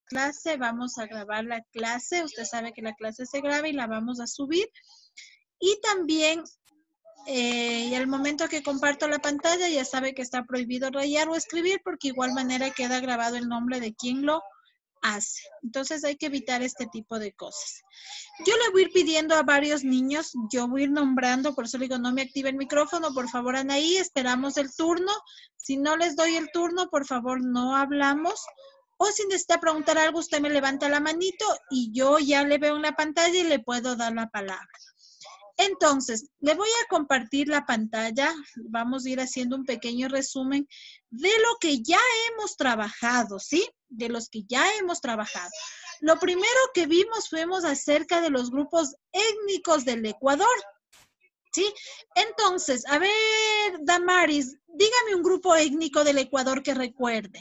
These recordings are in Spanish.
clase, vamos a grabar la clase. Usted sabe que la clase se graba y la vamos a subir. Y también, y al momento que comparto la pantalla, ya sabe que está prohibido rayar o escribir porque igual manera queda grabado el nombre de quien lo hace. Entonces hay que evitar este tipo de cosas. Yo le voy a ir pidiendo a varios niños, yo voy a ir nombrando, por eso le digo, no me active el micrófono, por favor, Anaí, esperamos el turno. Si no les doy el turno, por favor, no hablamos. O si necesita preguntar algo, usted me levanta la manito y yo ya le veo en la pantalla y le puedo dar la palabra. Entonces, le voy a compartir la pantalla. Vamos a ir haciendo un pequeño resumen de lo que ya hemos trabajado, ¿sí? De los que ya hemos trabajado. Lo primero que vimos acerca de los grupos étnicos del Ecuador, ¿sí? Entonces, a ver, Damaris, dígame un grupo étnico del Ecuador que recuerde.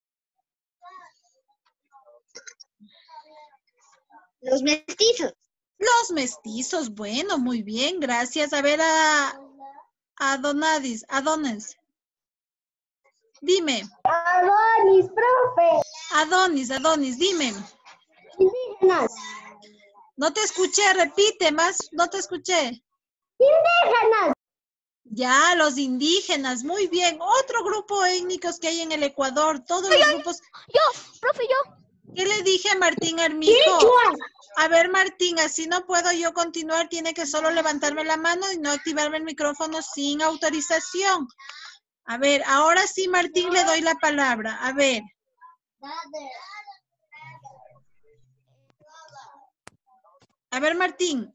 Los mestizos. Los mestizos, bueno, muy bien, gracias. A ver, a Adonis. Dime. Adonis, profe. Adonis, dime. Indígenas. No te escuché, repite más, no te escuché. Indígenas. Ya, los indígenas, muy bien. Otro grupo étnicos que hay en el Ecuador, todos los grupos. Profe, yo. ¿Qué le dije a Martín Armijo? Quichua. A ver, Martín, así no puedo yo continuar, tiene que solo levantarme la mano y no activarme el micrófono sin autorización. A ver, ahora sí, Martín, le doy la palabra. A ver. A ver, Martín.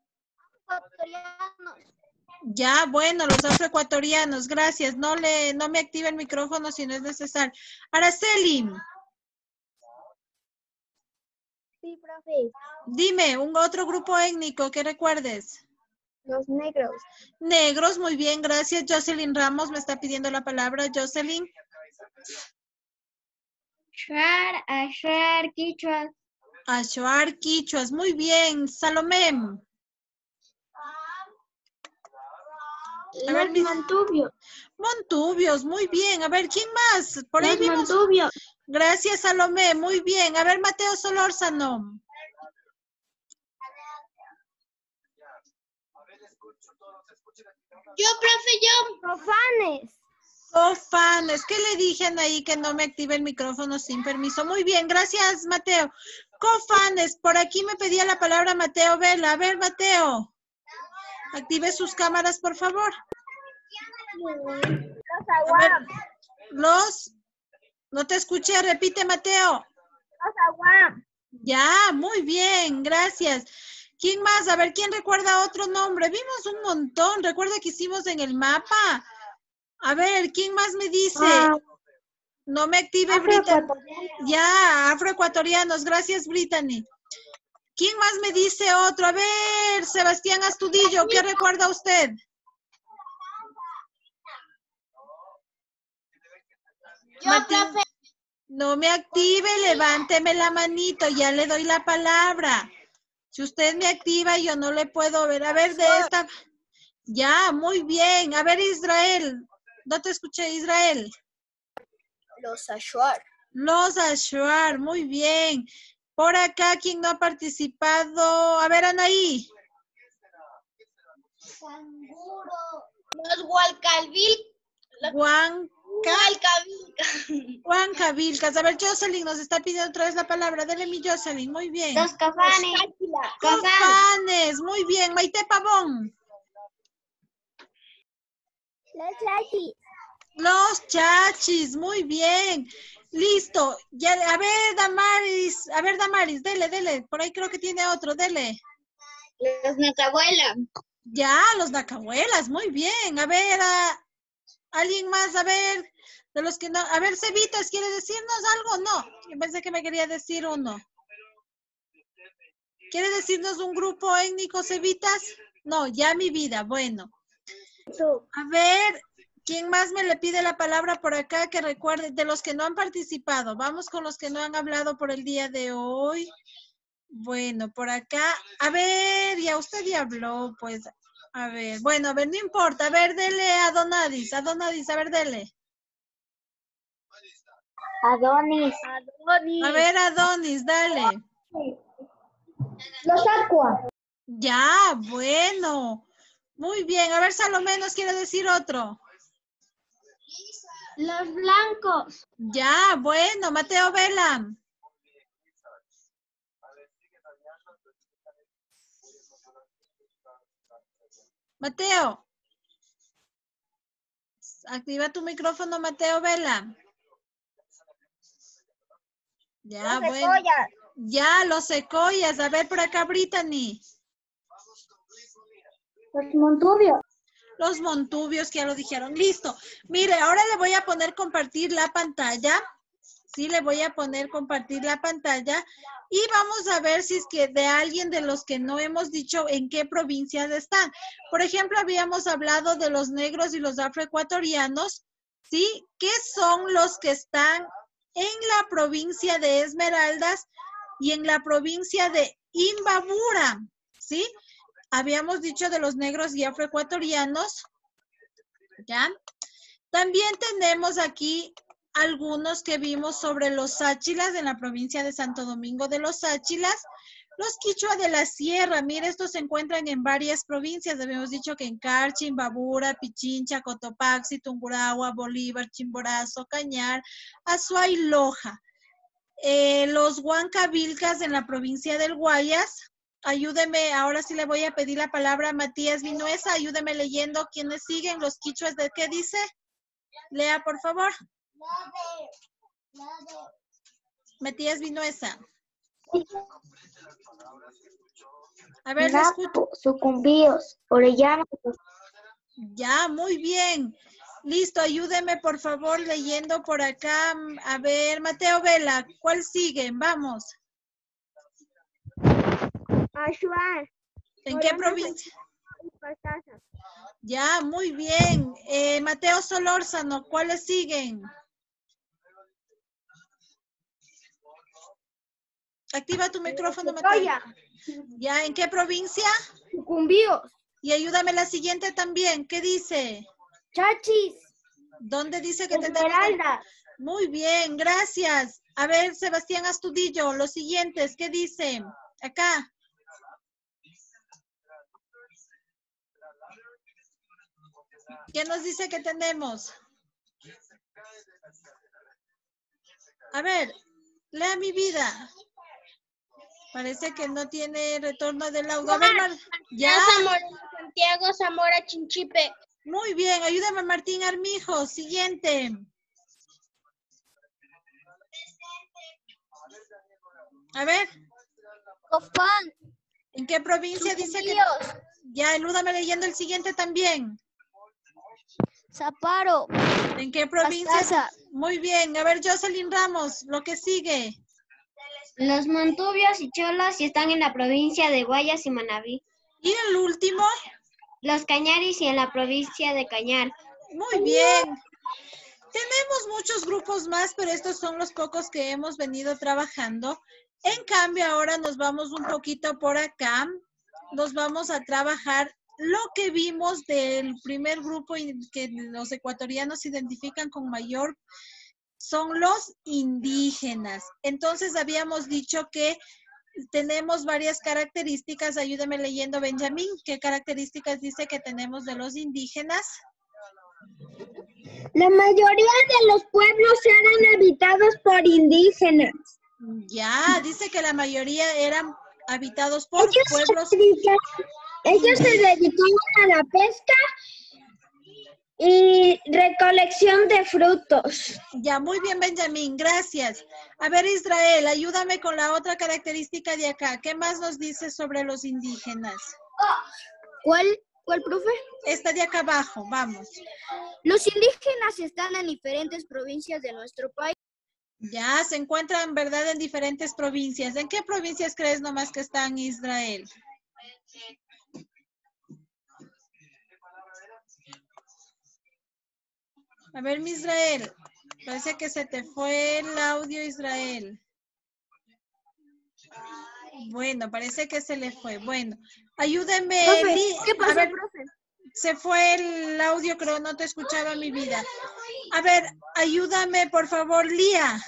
Ya, bueno, los afroecuatorianos, gracias. No me active el micrófono si no es necesario. Araceli. Sí, profe. Dime, un otro grupo étnico que recuerdes. Los negros. Negros, muy bien, gracias. Jocelyn Ramos me está pidiendo la palabra. Jocelyn. Shuar, Ashuar, Quichua. Ashuar, Quichuas, muy bien. Salomé. A ver, Montubios. Montubios, muy bien. A ver, ¿quién más? Por ahí vimos. Montubios. Gracias, Salomé, muy bien. A ver, Mateo Solórzano. Yo, profe, yo. Profanes. Cofanes, ¿qué le dije ahí que no me active el micrófono sin permiso? Muy bien, gracias, Mateo. Cofanes, por aquí me pedía la palabra Mateo Vela. A ver, Mateo. Active sus cámaras, por favor. A ver, no te escuché, repite, Mateo. Los aguam. Ya, muy bien, gracias. ¿Quién más? A ver, ¿quién recuerda otro nombre? Vimos un montón, recuerda que hicimos en el mapa. A ver, ¿quién más me dice? No me active, Brittany. Ya, afroecuatorianos, gracias, Brittany. ¿Quién más me dice otro? A ver, Sebastián Astudillo, ¿qué recuerda usted? Yo, profe. No me active, levánteme la manito, ya le doy la palabra. Si usted me activa, yo no le puedo ver. A ver, de esta... Ya, muy bien. A ver, Israel. No te escuché, Israel. Los Ashuar. Los Ashuar, muy bien. Por acá, ¿quién no ha participado? A ver, Anaí. Los Hualcalvil. Huancavilcas. A ver, Jocelyn nos está pidiendo otra vez la palabra. Dele mi Jocelyn, muy bien. Los Cafanes. Cofanes, muy bien. Maite Pavón. Los Chachis. Los Chachis, muy bien. Listo. Ya, a ver, Damaris, dele. Por ahí creo que tiene otro, dele. Los Nacabuela. Ya, los Nacabuelas, muy bien. A ver, alguien más, a ver, de los que no. A ver, Cevitas, ¿quiere decirnos algo? No, yo pensé que me quería decir uno. ¿Quiere decirnos un grupo étnico, Cevitas? No, ya mi vida, bueno. A ver, ¿quién más me le pide la palabra por acá que recuerde? De los que no han participado, vamos con los que no han hablado por el día de hoy. Bueno, por acá, a ver, ya usted ya habló, pues, a ver, bueno, a ver, no importa, a ver, dele a Donadis, a ver, dele. Adonis. A ver, Adonis, dale. Los Aqua. Ya, bueno. Muy bien. A ver, Salomé nos quiere decir otro. Los blancos. Ya, bueno. Mateo Vela. Mateo. Activa tu micrófono, Mateo Vela. Ya, bueno. Ya, los secoyas. A ver, por acá, Brittany. Los Montubios. Los montubios, que ya lo dijeron. Listo. Mire, ahora le voy a poner compartir la pantalla. Sí, le voy a poner compartir la pantalla. Y vamos a ver si es que de alguien de los que no hemos dicho en qué provincias están. Por ejemplo, habíamos hablado de los negros y los afroecuatorianos. ¿Sí? ¿Qué son los que están en la provincia de Esmeraldas y en la provincia de Imbabura? ¿Sí? Habíamos dicho de los negros y afroecuatorianos, ¿ya? También tenemos aquí algunos que vimos sobre los sáchilas en la provincia de Santo Domingo de los Sáchilas. Los quichua de la sierra, mire, estos se encuentran en varias provincias. Habíamos dicho que en Carchi, Imbabura, Pichincha, Cotopaxi, Tungurahua, Bolívar, Chimborazo, Cañar, Azuay, Loja. Los huancavilcas en la provincia del Guayas. Ayúdeme, ahora sí le voy a pedir la palabra a Matías Vinuesa. Ayúdeme leyendo quiénes siguen, los quichuas de qué dice. Lea, por favor. Matías Vinuesa. A ver, le escucho. Sucumbíos, Orellana. Ya, muy bien. Listo, ayúdeme por favor leyendo por acá. A ver, Mateo Vela, ¿cuál sigue? Vamos. Ashuán. ¿En qué provincia? Ya, muy bien. Mateo Solórzano, ¿cuáles siguen? Activa tu micrófono, Mateo. Ya, ¿en qué provincia? Sucumbíos. Y ayúdame la siguiente también. ¿Qué dice? Chachis. ¿Dónde dice que tenemos? Esmeralda. Muy bien, gracias. A ver, Sebastián Astudillo, los siguientes, ¿qué dice? Acá. ¿Qué nos dice que tenemos? A ver, lea mi vida. Parece que no tiene retorno del audio. A ver, ya. Santiago Zamora Chinchipe. Muy bien, ayúdame Martín Armijo. Siguiente. A ver. Cofán. ¿En qué provincia dice que? Ya, ayúdame leyendo el siguiente también. Zaparo. ¿En qué provincia? Pastaza. Muy bien. A ver, Jocelyn Ramos, lo que sigue. Los Montubios y Cholos están en la provincia de Guayas y Manabí. ¿Y el último? Los Cañaris y en la provincia de Cañar. Muy bien. Tenemos muchos grupos más, pero estos son los pocos que hemos venido trabajando. En cambio, ahora nos vamos un poquito por acá. Nos vamos a trabajar lo que vimos del primer grupo que los ecuatorianos identifican con mayor, son los indígenas. Entonces, habíamos dicho que tenemos varias características. Ayúdame leyendo, Benjamín. ¿Qué características dice que tenemos de los indígenas? La mayoría de los pueblos eran habitados por indígenas. Ya, dice que la mayoría eran habitados por pueblos. Ellos se dedicaban a la pesca y recolección de frutos. Ya, muy bien, Benjamín, gracias. A ver, Israel, ayúdame con la otra característica de acá. ¿Qué más nos dice sobre los indígenas? ¿Cuál, profe? Esta de acá abajo, vamos. Los indígenas están en diferentes provincias de nuestro país. Ya, se encuentran, ¿verdad?, en diferentes provincias. ¿En qué provincias crees nomás que están, Israel? A ver, mi Israel, parece que se te fue el audio, Israel. Bueno, parece que se le fue. Bueno, ayúdenme. Profe, ¿qué pasó, a ver, profe? Se fue el audio, creo, no te escuchaba mi vida. A ver, ayúdame, por favor, Lía.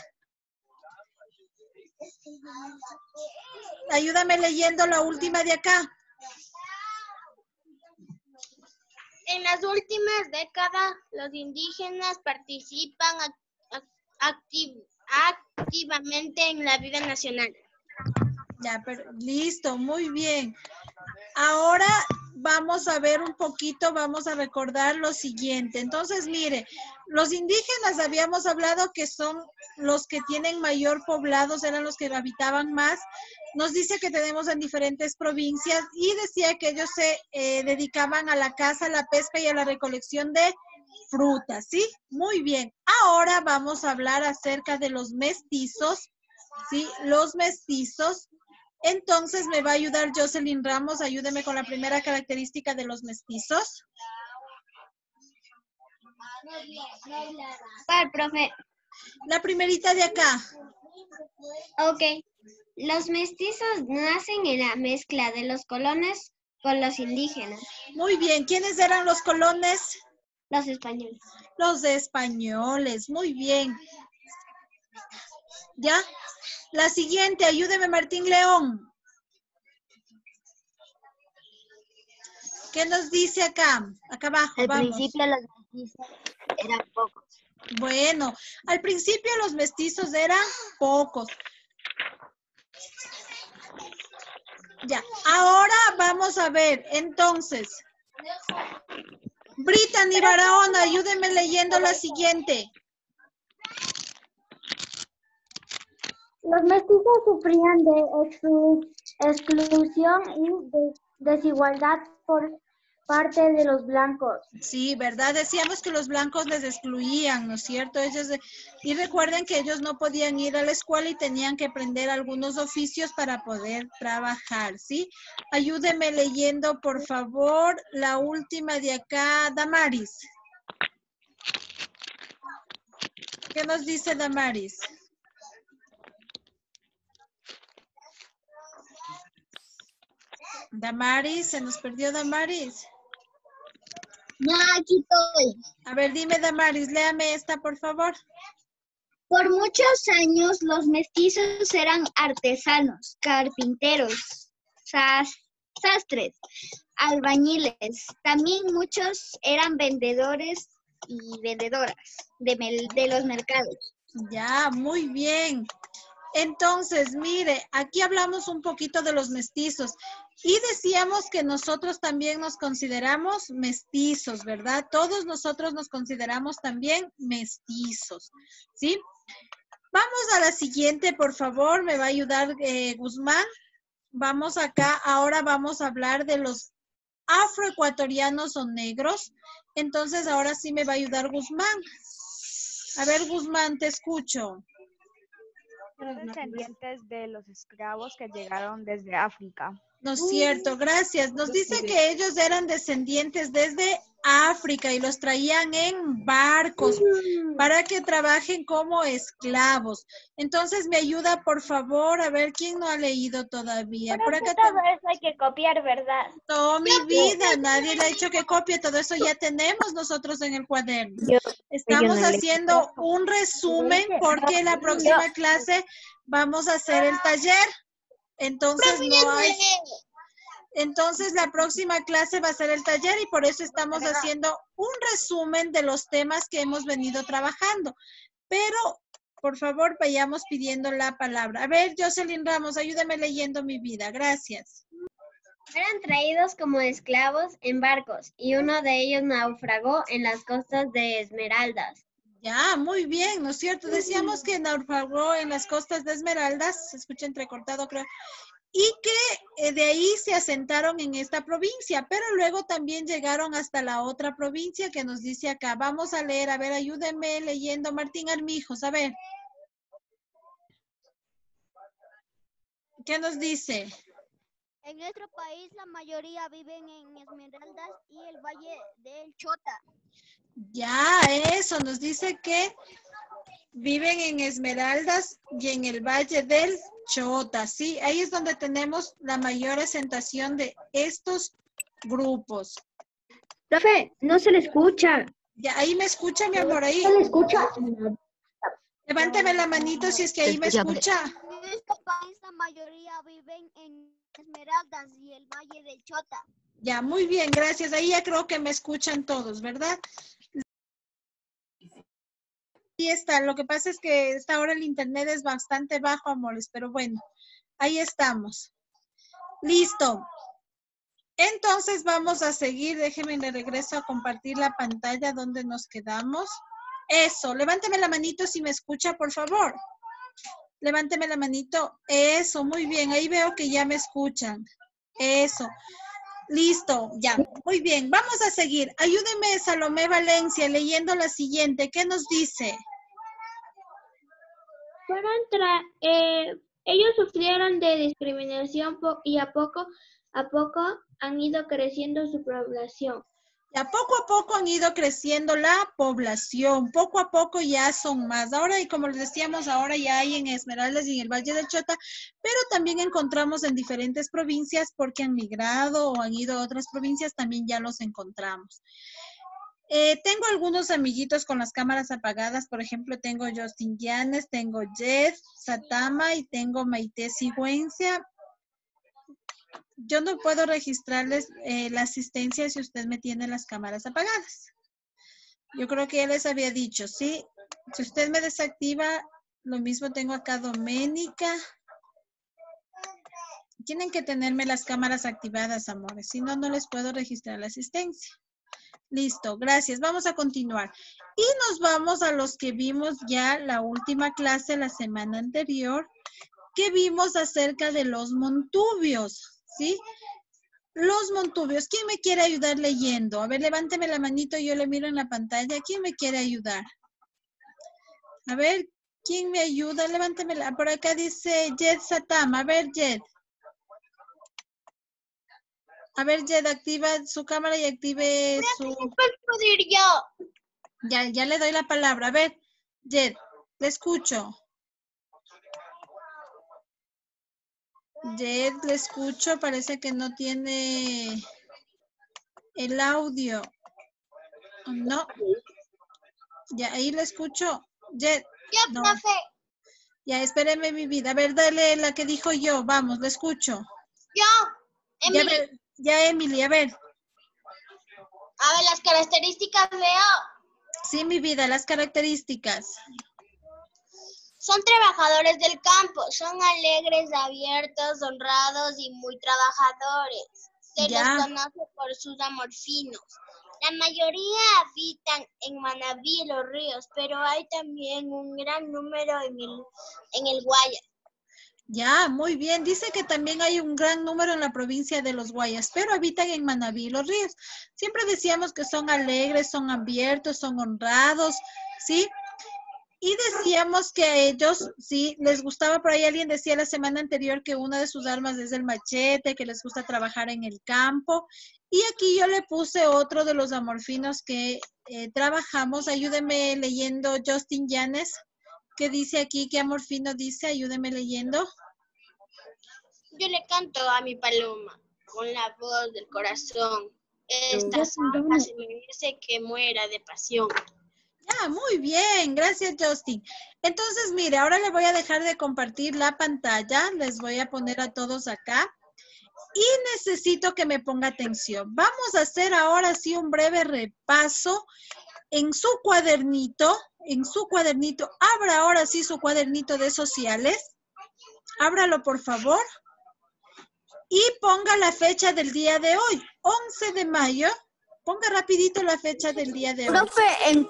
Ayúdame leyendo la última de acá. En las últimas décadas, los indígenas participan activamente en la vida nacional. Ya, pero listo, muy bien. Ahora vamos a ver un poquito, vamos a recordar lo siguiente. Entonces, mire, los indígenas habíamos hablado que son los que tienen mayor poblados, eran los que habitaban más. Nos dice que tenemos en diferentes provincias y decía que ellos se dedicaban a la caza, a la pesca y a la recolección de frutas, ¿sí? Muy bien. Ahora vamos a hablar acerca de los mestizos, ¿sí? Los mestizos. Entonces me va a ayudar Jocelyn Ramos. Ayúdeme con la primera característica de los mestizos. ¿Cuál, profe? La primerita de acá. Ok. Los mestizos nacen en la mezcla de los colones con los indígenas. Muy bien. ¿Quiénes eran los colones? Los españoles. Los españoles. Muy bien. ¿Ya? La siguiente, ayúdeme Martín León. ¿Qué nos dice acá? Acá abajo, Al vamos. principio los mestizos eran pocos. Bueno, al principio los mestizos eran pocos. Ya, ahora vamos a ver, entonces. Brittany Barahona, ayúdeme leyendo la siguiente. Los mestizos sufrían de exclusión y desigualdad por parte de los blancos. Sí, ¿verdad? Decíamos que los blancos les excluían, ¿no es cierto? Y recuerden que ellos no podían ir a la escuela y tenían que aprender algunos oficios para poder trabajar, ¿sí? Ayúdeme leyendo, por favor, la última de acá, Damaris. ¿Qué nos dice Damaris? Damaris, ¿se nos perdió Damaris? No, aquí estoy. A ver, dime Damaris, léame esta, por favor. Por muchos años los mestizos eran artesanos, carpinteros, sastres, albañiles. También muchos eran vendedores y vendedoras de los mercados. Ya, muy bien. Entonces, mire, aquí hablamos un poquito de los mestizos y decíamos que nosotros también nos consideramos mestizos, ¿verdad? Todos nosotros nos consideramos también mestizos, ¿sí? Vamos a la siguiente, por favor, me va a ayudar Guzmán. Vamos acá, ahora vamos a hablar de los afroecuatorianos o negros. Entonces, ahora sí me va a ayudar Guzmán. A ver, Guzmán, te escucho. Descendientes de los esclavos que llegaron desde África. No es cierto, gracias. Nos dice que ellos eran descendientes desde África y los traían en barcos para que trabajen como esclavos. Entonces, me ayuda, por favor, a ver quién no ha leído todavía. Por acá Todo eso hay que copiar, ¿verdad? no, mi vida, nadie le ha dicho que copie, todo eso ya tenemos nosotros en el cuaderno. Estamos haciendo un resumen porque la próxima clase vamos a hacer el taller. Entonces no hay. Entonces la próxima clase va a ser el taller y por eso estamos haciendo un resumen de los temas que hemos venido trabajando. Pero, por favor, vayamos pidiendo la palabra. A ver, Jocelyn Ramos, ayúdame leyendo mi vida. Gracias. Eran traídos como esclavos en barcos y uno de ellos naufragó en las costas de Esmeraldas. Ya, muy bien, ¿no es cierto? Decíamos que naufragó en las costas de Esmeraldas, se escucha entrecortado, creo, y que de ahí se asentaron en esta provincia, pero luego también llegaron hasta la otra provincia que nos dice acá. Vamos a leer, a ver, ayúdenme leyendo, Martín Armijos, a ver. ¿Qué nos dice? En nuestro país la mayoría viven en Esmeraldas y el Valle del Chota. Ya, eso, nos dice que viven en Esmeraldas y en el Valle del Chota, ¿sí? Ahí es donde tenemos la mayor asentación de estos grupos. Profe, no se le escucha. Ya, ahí me escucha, mi amor, ahí. ¿Se le escucha? Levánteme la manito si es que ahí me escucha. En este país la mayoría viven en Esmeraldas y el Valle del Chota. Ya, muy bien, gracias. Ahí ya creo que me escuchan todos, ¿verdad? Ahí está. Lo que pasa es que esta hora el internet es bastante bajo, amores, pero bueno, ahí estamos. Listo. Entonces vamos a seguir. Déjenme, le regreso a compartir la pantalla donde nos quedamos. Eso, levánteme la manito si me escucha, por favor. Levánteme la manito. Eso, muy bien. Ahí veo que ya me escuchan. Eso. Listo, ya. Muy bien. Vamos a seguir. Ayúdeme, Salomé Valencia, leyendo la siguiente. ¿Qué nos dice? Ellos sufrieron de discriminación y a poco han ido creciendo su población. Ya poco a poco han ido creciendo la población, poco a poco ya son más. Ahora, y como les decíamos, ahora ya hay en Esmeraldas y en el Valle del Chota, pero también encontramos en diferentes provincias porque han migrado o han ido a otras provincias, también ya los encontramos. Tengo algunos amiguitos con las cámaras apagadas, por ejemplo, tengo Justin Llanes, tengo Jed Satama y tengo Maite Sigüencia. Yo no puedo registrarles la asistencia si usted me tiene las cámaras apagadas. Yo creo que ya les había dicho, ¿sí? Si usted me desactiva, lo mismo tengo acá Doménica. Tienen que tenerme las cámaras activadas, amores. Si no, no les puedo registrar la asistencia. Listo, gracias. Vamos a continuar. Y nos vamos a los que vimos ya la última clase la semana anterior, que vimos acerca de los montubios. ¿Sí? Los montubios. ¿Quién me quiere ayudar leyendo? A ver, levánteme la manito, yo le miro en la pantalla. ¿Quién me quiere ayudar? A ver, ¿quién me ayuda? Levántemela. Por acá dice Jed Satama. A ver, Jed. A ver, Jed, activa su cámara y active su... ¿Puedo ir yo? Ya le doy la palabra. A ver, Jed, le escucho. Jed, le escucho, parece que no tiene el audio. No. Ya, ahí le escucho. Jed. Yo, No. profe. Ya, espéreme mi vida. A ver, dale la que dijo yo. Vamos, le escucho. Yo, Emily. Ya, Emily, a ver. A ver, las características veo. Sí, mi vida, las características. Son trabajadores del campo, son alegres, abiertos, honrados y muy trabajadores. Se los conoce por sus amorfinos. La mayoría habitan en Manabí y los ríos, pero hay también un gran número en el Guayas. Ya, muy bien. Dice que también hay un gran número en la provincia de los Guayas, pero habitan en Manabí y los ríos. Siempre decíamos que son alegres, son abiertos, son honrados, ¿sí? Y decíamos que a ellos, sí, les gustaba, por ahí alguien decía la semana anterior que una de sus armas es el machete, que les gusta trabajar en el campo. Y aquí yo le puse otro de los amorfinos que trabajamos. Ayúdeme leyendo, Justin Llanes. ¿Qué dice aquí? ¿Qué amorfino dice? Ayúdeme leyendo. Yo le canto a mi paloma con la voz del corazón. Esta samba se merece que muera de pasión. Ya, muy bien. Gracias, Justin. Entonces, mire, ahora le voy a dejar de compartir la pantalla. Les voy a poner a todos acá. Y necesito que me ponga atención. Vamos a hacer ahora sí un breve repaso en su cuadernito. Abra ahora sí su cuadernito de sociales. Ábralo, por favor. Y ponga la fecha del día de hoy, 11 de mayo. Ponga rapidito la fecha del día de hoy. Profe, ¿en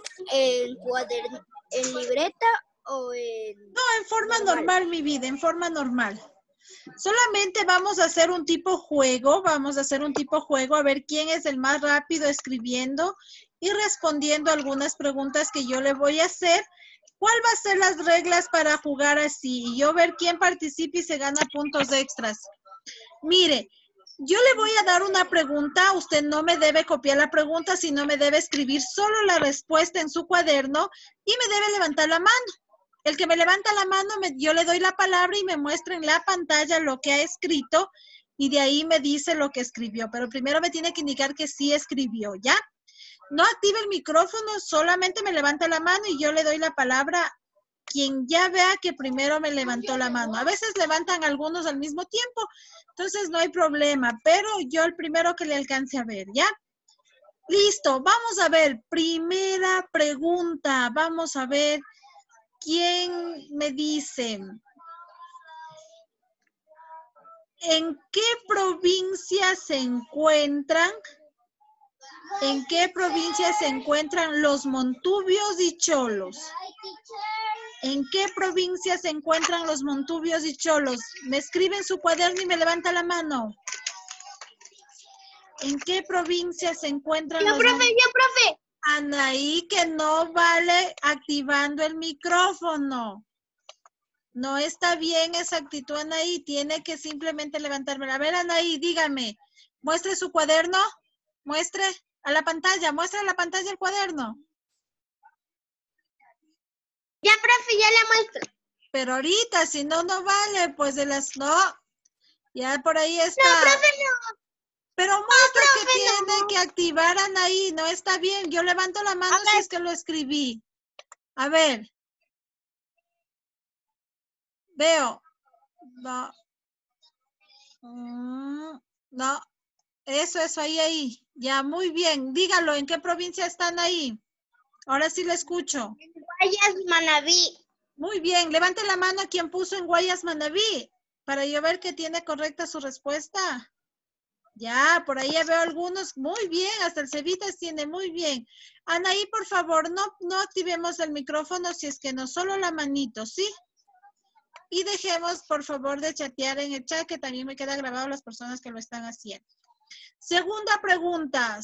libreta o en...? No, en forma normal, mi vida, en forma normal. Solamente vamos a hacer un tipo juego, a ver quién es el más rápido escribiendo y respondiendo algunas preguntas que yo le voy a hacer. ¿Cuál va a ser las reglas para jugar así? Y yo ver quién participa y se gana puntos extras. Mire, yo le voy a dar una pregunta, usted no me debe copiar la pregunta, sino me debe escribir solo la respuesta en su cuaderno y me debe levantar la mano. El que me levanta la mano, yo le doy la palabra y me muestra en la pantalla lo que ha escrito y de ahí me dice lo que escribió. Pero primero me tiene que indicar que sí escribió, ¿ya? No active el micrófono, solamente me levanta la mano y yo le doy la palabra a quien ya vea que primero me levantó la mano. A veces levantan algunos al mismo tiempo, entonces no hay problema, pero yo el primero que le alcance a ver, ¿ya? Listo, vamos a ver, primera pregunta, vamos a ver quién me dice. ¿En qué provincia se encuentran? ¿En qué provincia se encuentran los Montubios y Cholos? ¿En qué provincia se encuentran los Montubios y Cholos? Me escribe en su cuaderno y me levanta la mano. ¿En qué provincia se encuentran los Montubios? Yo, profe. Anaí, que no vale activando el micrófono. No está bien esa actitud, Anaí. Tiene que simplemente levantarme. A ver, Anaí, dígame. Muestre su cuaderno. Muestre a la pantalla. Muestre a la pantalla el cuaderno. Ya, profe, ya le muestro. Pero ahorita, si no, no vale. Pues de las... No. Ya por ahí está. No, profe, no. Pero muestra que tiene que activar, Anaí. No está bien. Yo levanto la mano si es que lo escribí. A ver. Veo. No. No. Eso, ahí. Ya, muy bien. Dígalo, ¿en qué provincia están ahí? Ahora sí le escucho. Guayas, Manabí. Muy bien. Levante la mano a quien puso en Guayas, Manabí, para yo ver que tiene correcta su respuesta. Ya, por ahí ya veo algunos. Muy bien, hasta el Cevitas tiene, muy bien. Anaí, por favor, no activemos el micrófono si es que no, solo la manito, ¿sí? Y dejemos, por favor, de chatear en el chat, que también me queda grabado las personas que lo están haciendo. Segunda pregunta.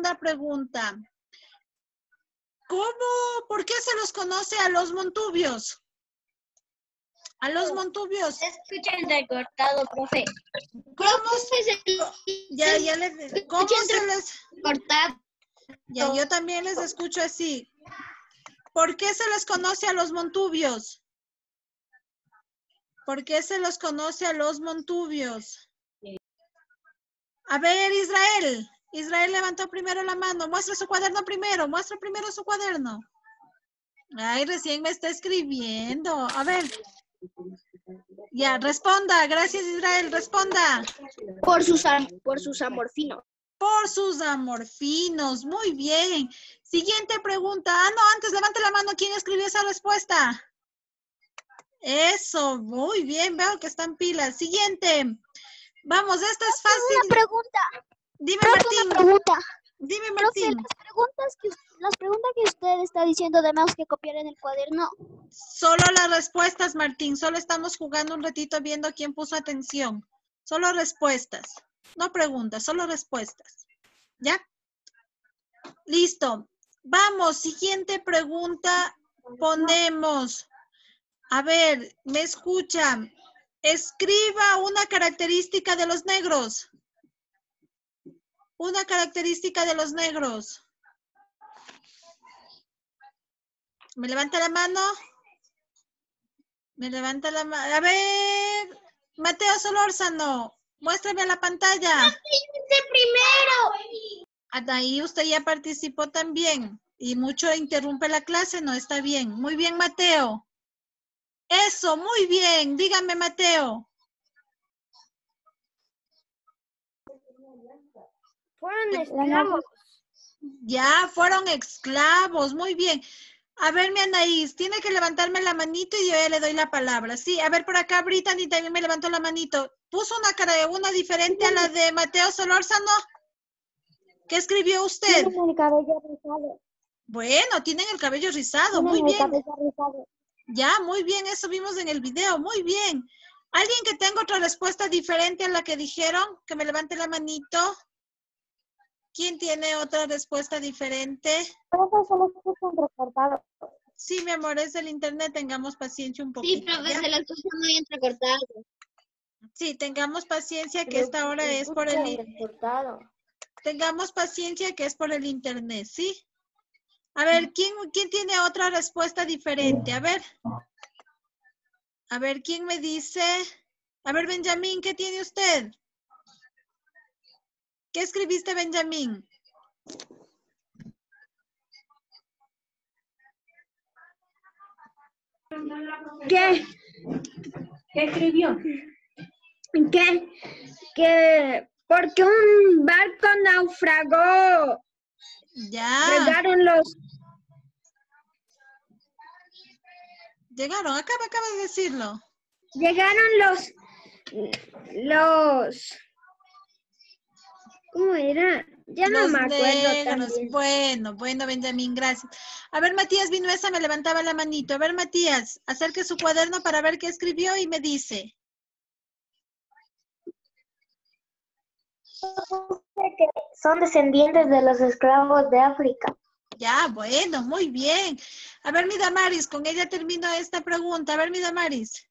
¿Por qué se los conoce a los Montubios? A los Montubios. Escucha el recortado, profe. ¿Cómo se les... Cortado. Ya, yo también les escucho así. ¿Por qué se les conoce a los Montubios? ¿Por qué se los conoce a los Montubios? A ver, Israel. Israel levantó primero la mano. Muestra su cuaderno primero. Muestra primero su cuaderno. Ay, recién me está escribiendo. A ver. Ya, responda. Gracias, Israel. Responda. Por sus amorfinos. Por sus amorfinos. Muy bien. Siguiente pregunta. No, antes levante la mano. ¿Quién escribió esa respuesta? Eso, muy bien. Veo que están pilas. Siguiente. Vamos, esta es fácil. Una pregunta. Dime, Profe, Martín. una pregunta. Dime, Profe, Martín. las preguntas que usted está diciendo tenemos que copiar en el cuaderno. Solo las respuestas, Martín. Solo estamos jugando un ratito viendo quién puso atención. Solo respuestas. No preguntas, solo respuestas. ¿Ya? Listo. Vamos, siguiente pregunta. Ponemos. A ver, ¿me escuchan? Escriba una característica de los negros. Una característica de los negros. ¿Me levanta la mano? Me levanta la mano. A ver, Mateo Solórzano, muéstrame la pantalla. ¡Usted primero! Ahí usted ya participó también. Y mucho interrumpe la clase, no está bien. Muy bien, Mateo. Eso, muy bien. Dígame, Mateo. Fueron esclavos. Ya, fueron esclavos. Muy bien. A ver, mi Anaís, tiene que levantarme la manito y yo ya le doy la palabra. Sí, a ver, por acá Brittany también me levantó la manito. ¿Puso una cara de una diferente a la de Mateo Solórzano? ¿Qué escribió usted? Tienen el cabello rizado. Bueno, tienen el cabello rizado. Muy bien. Ya, muy bien. Eso vimos en el video. Muy bien. ¿Alguien que tenga otra respuesta diferente a la que dijeron? Que me levante la manito. ¿Quién tiene otra respuesta diferente? Sí, mi amor, es del internet. Tengamos paciencia un poquito. Sí, profe, ¿ya? se la escucha muy entrecortado. Sí, tengamos paciencia que esta hora es por el... Tengamos paciencia que es por el internet, ¿sí? A ver, ¿quién tiene otra respuesta diferente? A ver, ¿quién me dice? A ver, Benjamín, ¿qué tiene usted? ¿Qué escribiste, Benjamín? ¿Qué? ¿Qué escribió? Que porque un barco naufragó. Ya. Llegaron, acaba de decirlo. Llegaron los ¿cómo era? Ya no me acuerdo también. Bueno, Benjamín, gracias. A ver, Matías Vinuesa me levantaba la manito. A ver, Matías, acerque su cuaderno para ver qué escribió y me dice. Que son descendientes de los esclavos de África. Ya, bueno, muy bien. A ver, mi Damaris, con ella termino esta pregunta. A ver, mi Damaris.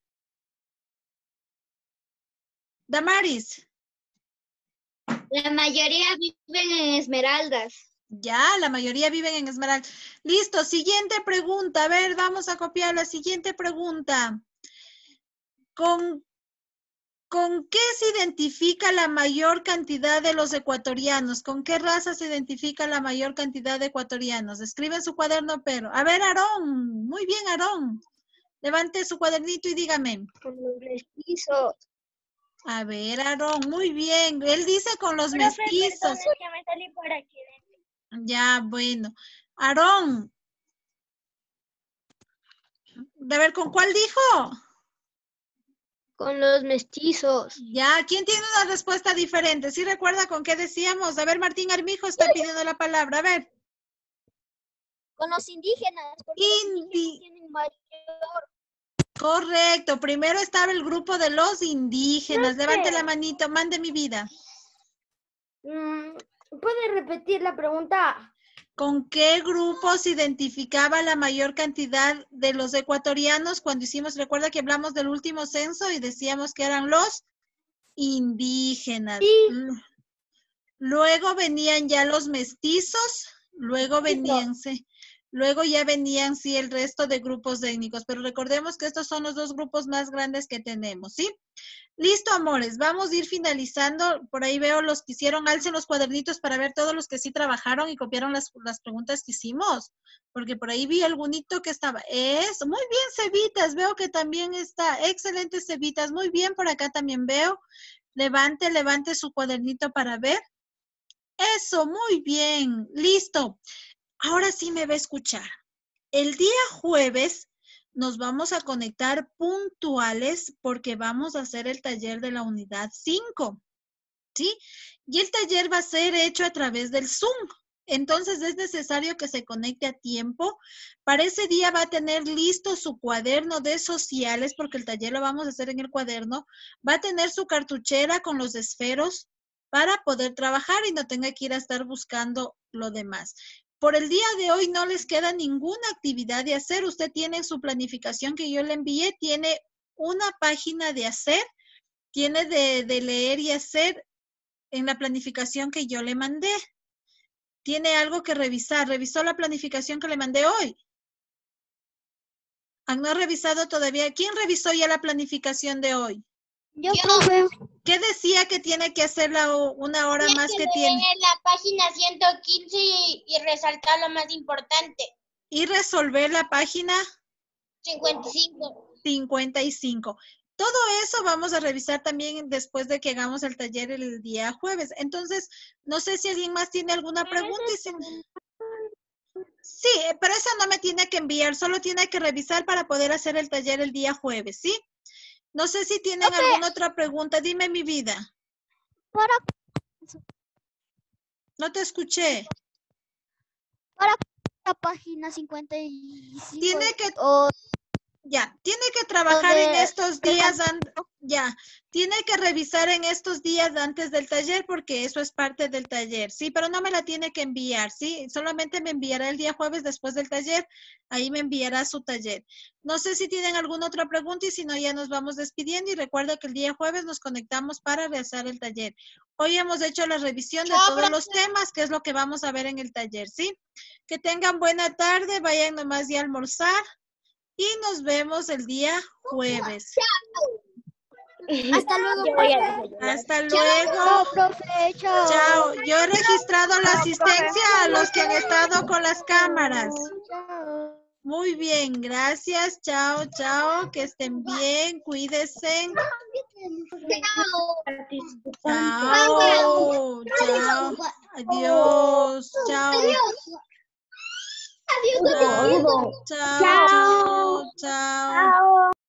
Damaris. La mayoría viven en Esmeraldas. Ya, la mayoría viven en Esmeralda. Listo, siguiente pregunta. A ver, vamos a copiar la siguiente pregunta. ¿Con qué se identifica la mayor cantidad de los ecuatorianos? ¿Con qué raza se identifica la mayor cantidad de ecuatorianos? Escribe en su cuaderno, pero. A ver, Aarón. Muy bien, Aarón. Levante su cuadernito y dígame. Con los mestizos. A ver, Aarón, muy bien. Él dice con los mestizos. Perdón, que me salí por aquí. Ya, bueno. Aarón. A ver, ¿con cuál dijo? Con los mestizos. Ya, ¿quién tiene una respuesta diferente? ¿Sí recuerda con qué decíamos? A ver, Martín Armijo está pidiendo la palabra. A ver. Con los indígenas, porque los indígenas tienen mayor. Correcto, primero estaba el grupo de los indígenas. Levante la manito, mande mi vida. ¿Puede repetir la pregunta? ¿Con qué grupo se identificaba la mayor cantidad de los ecuatorianos cuando hicimos, recuerda que hablamos del último censo y decíamos que eran los indígenas? Sí. Luego venían ya los mestizos, luego ya venían, sí, el resto de grupos étnicos, pero recordemos que estos son los dos grupos más grandes que tenemos, ¿sí? Listo, amores, vamos a ir finalizando. Por ahí veo los que hicieron, alcen los cuadernitos para ver todos los que sí trabajaron y copiaron las preguntas que hicimos, porque por ahí vi algunito que estaba. Eso, muy bien, Cevitas, veo que también está. Excelente, Cevitas, muy bien, por acá también veo. Levante su cuadernito para ver. Eso, muy bien, listo. Ahora sí me va a escuchar. El día jueves nos vamos a conectar puntuales porque vamos a hacer el taller de la unidad 5, ¿sí? Y el taller va a ser hecho a través del Zoom. Entonces es necesario que se conecte a tiempo. Para ese día va a tener listo su cuaderno de sociales porque el taller lo vamos a hacer en el cuaderno. Va a tener su cartuchera con los esferos para poder trabajar y no tenga que ir a estar buscando lo demás. Por el día de hoy no les queda ninguna actividad de hacer. Usted tiene en su planificación que yo le envié, tiene una página de hacer, tiene de leer y hacer en la planificación que yo le mandé. Tiene algo que revisar. ¿Revisó la planificación que le mandé hoy? ¿Han no revisado todavía? ¿Quién revisó ya la planificación de hoy? Yo, profe. ¿Qué decía que tiene que hacer una hora más que tiene? La página 115 y resaltar lo más importante. Y resolver la página 55. Todo eso vamos a revisar también después de que hagamos el taller el día jueves. Entonces, no sé si alguien más tiene alguna pregunta. Sí, pero esa no me tiene que enviar, solo tiene que revisar para poder hacer el taller el día jueves, ¿sí? No sé si tienen alguna otra pregunta. Dime, mi vida. No te escuché. Para la página 55. Tiene que trabajar en estos días. Tiene que revisar en estos días antes del taller porque eso es parte del taller, sí, pero no me la tiene que enviar, sí, solamente me enviará el día jueves después del taller, ahí me enviará su taller. No sé si tienen alguna otra pregunta y si no ya nos vamos despidiendo y recuerda que el día jueves nos conectamos para realizar el taller. Hoy hemos hecho la revisión de todos los temas, que es lo que vamos a ver en el taller, ¿sí? Que tengan buena tarde, vayan nomás ya a almorzar. Y nos vemos el día jueves. Hasta luego, profe. Hasta luego. Chao, profe. Chao. Chao. Yo he registrado la asistencia a los que han estado con las cámaras. Chao. Muy bien, gracias. Chao, chao. Que estén bien. Cuídense. Chao. Chao. Adiós. Chao. Adiós. Chao. Chao.